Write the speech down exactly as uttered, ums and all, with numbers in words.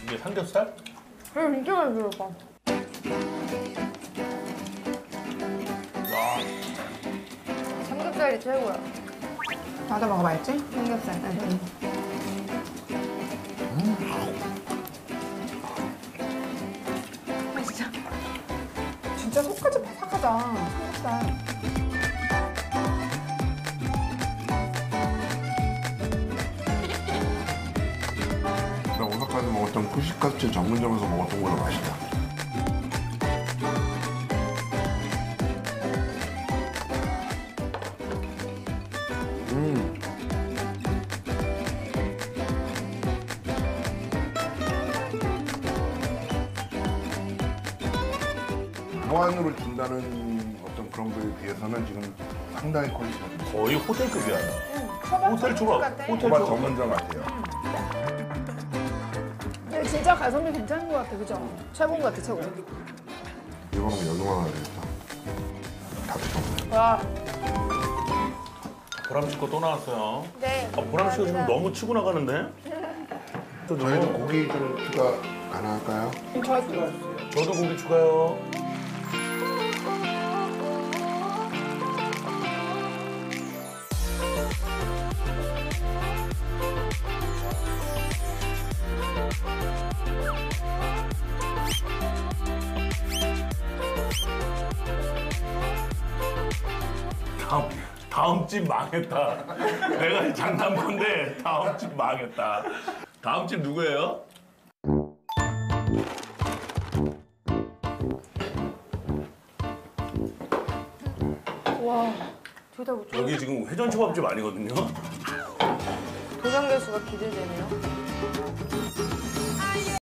이게 삼겹살? 응, 진짜 맛있어, 오빠. 와. 삼겹살이 최고야. 나도 먹어봐야지. 삼겹살. 응. 맛있죠? 진짜 속까지 바삭하다. 삼겹살. 나 오사카에서 먹었던 쿠시카츠 전문점에서 먹었던 거보다 맛있다. 음. 무한으로 준다는 어떤 그런 거에 비해서는 지금 상당히 퀄리티가 좋습니다. 거의 호텔급이야. 초밥 호텔 조합. 같아. 호텔 초밥 조합. 전문점 같아요. 근데 진짜 가성비 괜찮은 것 같아, 그죠? 최고인 것 같아, 최고. 이거는 연ung하나 되겠다. 다 드셔보세요. 와, 보람 씨 거 또 나왔어요. 네. 아, 보람 씨가 지금 너무 치고 나가는데? 저도, 저희도 고기 좀 추가 가능할까요? 저도 고기 추가요. 다음, 다음 집 망했다. 내가 장난건데 다음 집 망했다. 다음 집 누구예요? 와, 둘다 못 여기 지금 회전초밥집 아니거든요? 도전 개수가 기대되네요.